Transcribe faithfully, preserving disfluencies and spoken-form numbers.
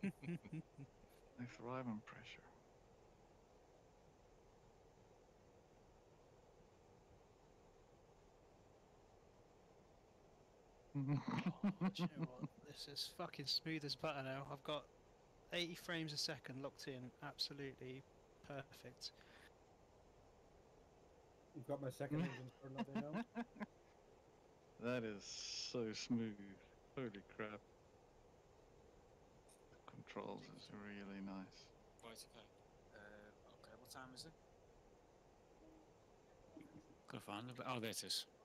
They thrive on pressure. Oh, do you know what? This is fucking smooth as butter now. I've got eighty frames a second locked in. Absolutely perfect. You've got my second engine starting up there now. That is so smooth. Holy crap. The controls is really nice. Right, okay. Uh, okay, what time is it? Gotta find it. Oh, there it is.